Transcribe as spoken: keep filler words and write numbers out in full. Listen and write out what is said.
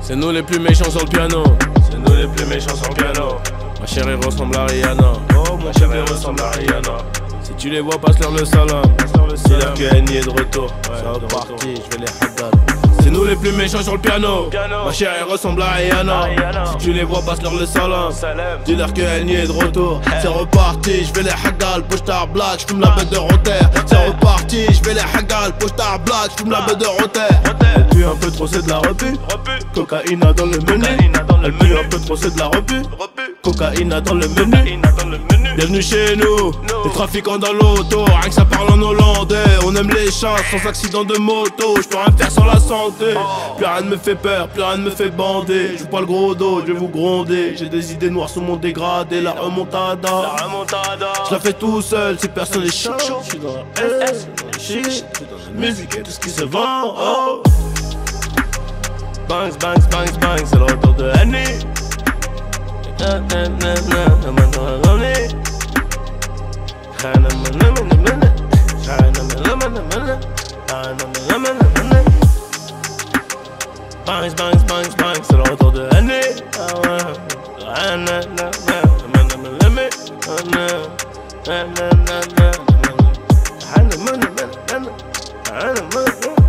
C'est nous les plus méchants sur le piano. C'est nous les plus méchants sur le piano. Ma chérie ressemble à Rihanna. Oh mon chéri ressemble à Rihanna. Si tu les vois, passe-leur le salam. Dis-leur que N I est de retour. Ça va partir, je vais les hagal. C'est nous les plus méchants sur le piano. Ma chérie ressemble à Rihanna. Si tu les vois, passe-leur le salam. Dis-leur que N I est de retour. C'est reparti, je vais les hagal. Poche-tard black, j'fume la bête de roter. C'est reparti, je vais les hagal. Poche-tard black, j'fume la bête de roter. Elle pue un peu trop, c'est de la repu. Cocaïne dans le menu. Elle pue un peu trop, c'est de la repu. Cocaïne dans le menu. Bienvenue chez nous, les trafiquants dans l'auto. Rien que ça parle en hollandais. On aime les chats sans accident de moto. Je peux rien faire sans la santé. Plus rien ne me fait peur, plus rien ne me fait bander. Je joue pas le gros dos, je vais vous gronder. J'ai des idées noires sous mon dégradé. La remontada, je la fais tout seul si personne est chaud. Je suis dans la S, dans la shit, je suis dans la musique et tout ce qui se vend. Oh. Bangs, bangs, bangs, bangs, c'est le retour de N I. Bangs, bangs, bangs, bangs, c'est le retour de N I.